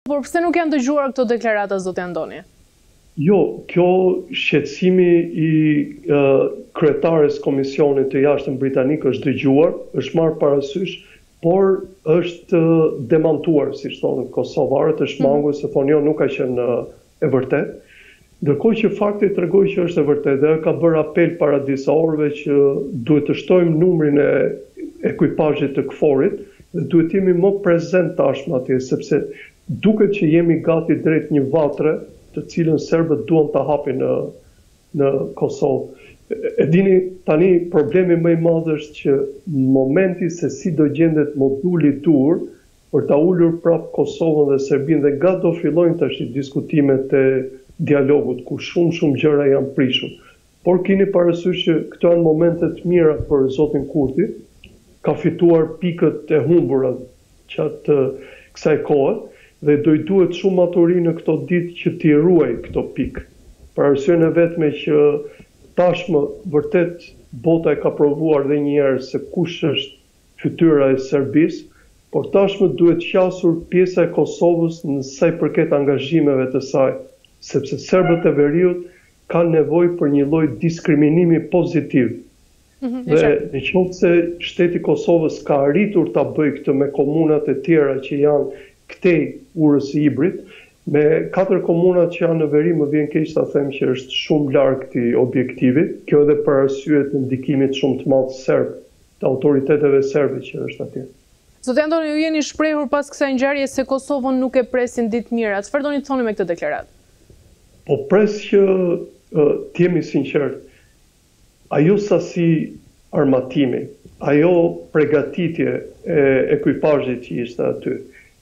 Por pse nuk janë dëgjuar këto deklarata, zoti Andoni? Jo, kjo shqetësimi i kryetares Komisionit të Jashtëm Britanik është dëgjuar, është marrë parasysh, por është demantuar, si thonë kosovarët, është mangur se thonë jo, nuk ka qenë e vërtet. Ndërkohë që fakti tregoj që është e vërtet, dhe ka bërë apel para disa orëve që duhet të shtojmë numrin e ekuipazhit të KFOR-it dhe duhet jemi më prezent tashmë atje, sepse duket që jemi gati drejt një vatre të cilën serbët duan ta hapin në Kosovë. E dini, tani problemi më i madh është që momenti se si do gjendet moduli dur për ta ulur prap Kosovën dhe Serbinë dhe nga do fillojnë tash diskutimet e dialogut ku shumë gjëra janë prishur. Por keni parasysh që këto janë momente të mira për zotin Kurti, ka fituar pikët e humbura gjatë kësaj kohe dhe do i duhet shumë maturi në këto ditë që t'i ruaj këto pikë. Për arsyen e vetme që tashmë vërtet bota e ka provuar dhe një herë se kush është fytyra e Serbisë, por tashmë duhet qasur pjesa e Kosovës në sa i përket angazhimeve të saj, sepse serbët e veriut kanë nevojë për një lloj diskriminimi pozitiv. Dhe në qoftë se shteti Kosovës ka arritur ta bëjë këtë me komunat e tjera që janë këtej urës së Ibrit, me 4 komunat që janë në veri, më vjen keq ta them që është shumë larg këtij objektivi, kjo edhe për arsye të ndikimit shumë të madh serb, të autoriteteve serbe që është atje. Zoti Andoni, ju jeni shprehur pas kësaj ngjarje se Kosovën nuk e presin ditë mira. Çfarë doni të thoni me këtë deklaratë? Po pres që të jemi sinqert, ajo sasi armatimi, ajo përgatitje e ekuipazhit që ishte aty,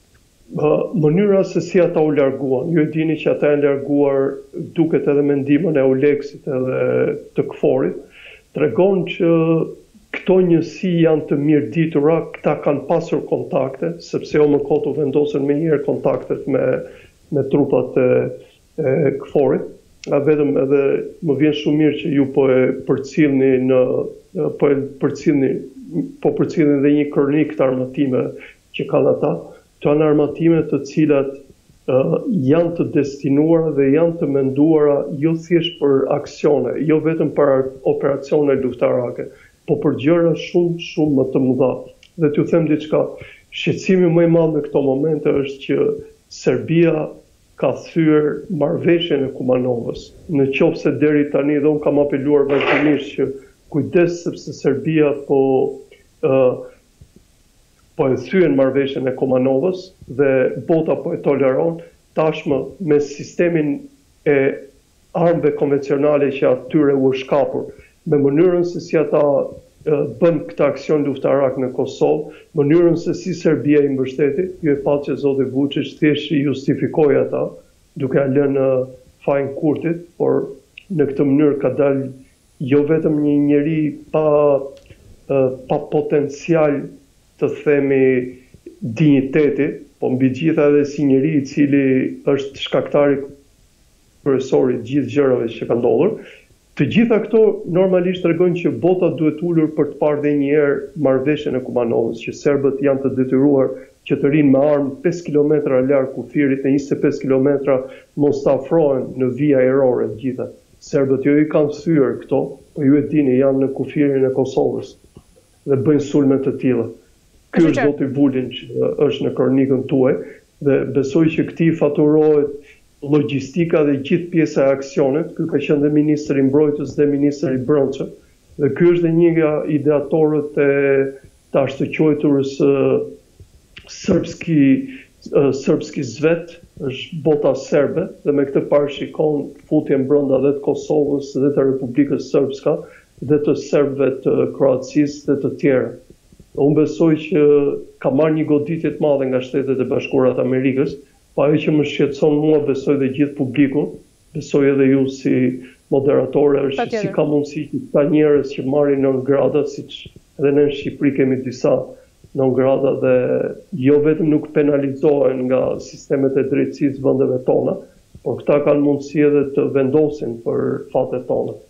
mënyra se si ata u larguan, ju e dini që ata janë larguar duket edhe me ndihmën e Oleksit edhe të KFOR-it, tregon që këto njësi janë të mirëditura, këta kanë pasur kontakte, sepse o më kotu vendosën me njëherë kontaktet me trupat e KFOR-it, vetëm edhe më vjen shumë mirë që ju po përcjellni dhe një kronik të armatime që kanë ata. Këto janë armatime të cilat janë të destinuara dhe janë të menduara jo thjesht për aksione, jo vetëm për operacione luftarake, po për gjëra shumë më të mëdha. Dhe t'ju them diçka, shqetësimi më i madh në këto momente është që Serbia ka thyer marrëveshjen e Kumanovës. Në qoftë se deri tani dhe unë kam apeluar vazhdimisht që kujdes sepse Serbia po e thyen marrëveshjen e Kumanovës dhe bota po e toleron, tashmë me sistemin e armëve konvencionale që atyre u është kapur, me mënyrën se si ata bën këtë aksion luftarak në Kosovë, mënyrën se si Serbia i mbështeti, ju e patë që zoti Vučić thjesht justifikoi ata, duke lënë fajin Kurtit, por në këtë mënyrë ka dalë jo vetëm një njeri pa potencial të themi dinjiteti, po mbi gjitha edhe si njeri i cili është shkaktari kryesor i gjithë gjërave që ka ndodhur. Të gjitha këto normalisht tregojnë që bota duhet ulur për të parë dhe një herë marrëveshjen e Kumanovës, që serbët janë të detyruar që të rinë me armë 5 kilometra larg kufirit e 25 kilometra mos të afrohen në vija ajrore të gjitha. Serbët jo i kanë thyer këto, po ju e dini janë në kufirin e Kosovës dhe bëjnë sulme të tilla. Ky është zoti Vulin që është në kronikën tuaj dhe besoj që këtij faturohet logjistika dhe gjithë pjesa e aksionit. Ky ka qenë dhe ministri i mbrojtjes dhe ministri i brendshëm. Dhe ky është dhe një nga ideatorët e tash të quajturës Srpski Zvet, është bota serbe dhe me këtë parashikon futjen brenda dhe të Kosovës dhe të Republikës Srpska dhe të serbëve të Kroacisë dhe të tjerë. Unë besoj që ka marrë një goditje të madhe nga Shtetet e Bashkuara të Amerikës, pa ajo që më shqetëson mua, besoj dhe gjithë publikun, besoj edhe ju si moderatore, është si ka mundësi që këta njerëz që marrin non grata, siç edhe ne në Shqipëri kemi disa non grata dhe jo vetëm nuk penalizohen nga sistemet e drejtësisë vendeve tona, por këta kanë mundësi edhe të vendosin për fatet tona.